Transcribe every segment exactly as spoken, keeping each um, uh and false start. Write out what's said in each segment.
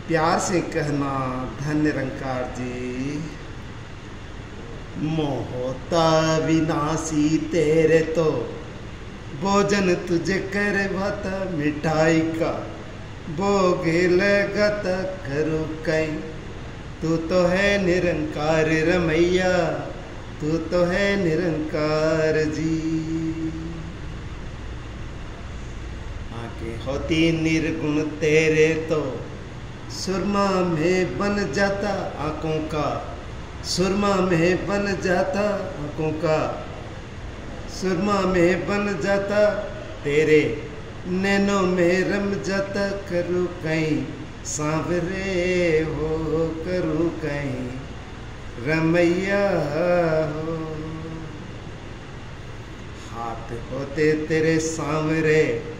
प्यार से कहना धन निरंकार जी। मोहता विनाशी तेरे तो भोजन तुझे करवाता मिठाई का भोगे लगत करो कहीं। तू तो है निरंकार रमैया, तू तो है निरंकार जी। आंखें होती निर्गुण तेरे तो सुरमा में बन जाता आंखों का, सुरमा में बन जाता आंखों का, सुरमा में बन जाता तेरे नैनों में रम जाता करूँ कहीं सांवरे हो करूँ कहीं रमैया हो। हाथ होते तेरे सांवरे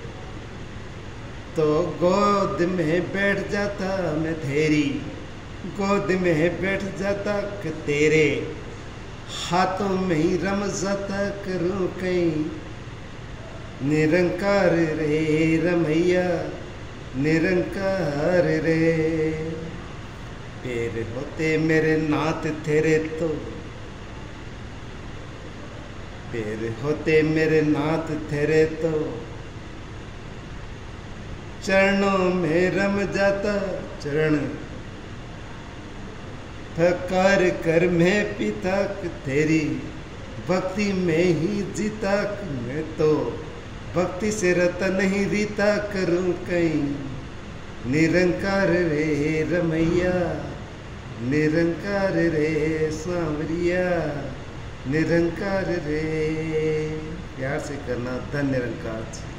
तो गोद में बैठ जाता मैं तेरी, गोद में बैठ जाता कि तेरे हाथों में ही रम जाता करूँ कहीं निरंकार रे रमैया निरंकार रे। पैर होते मेरे नाथ तेरे तो, पैर होते मेरे नाथ तेरे तो चरणों में रम जाता चरण फकार कर मैं पिता तेरी भक्ति में ही जीता। मैं तो भक्ति से रता नहीं रीता करूँ कहीं निरंकार रे रमैया निरंकार रे सांवरिया निरंकार रे। प्यार से करना धन निरंकार।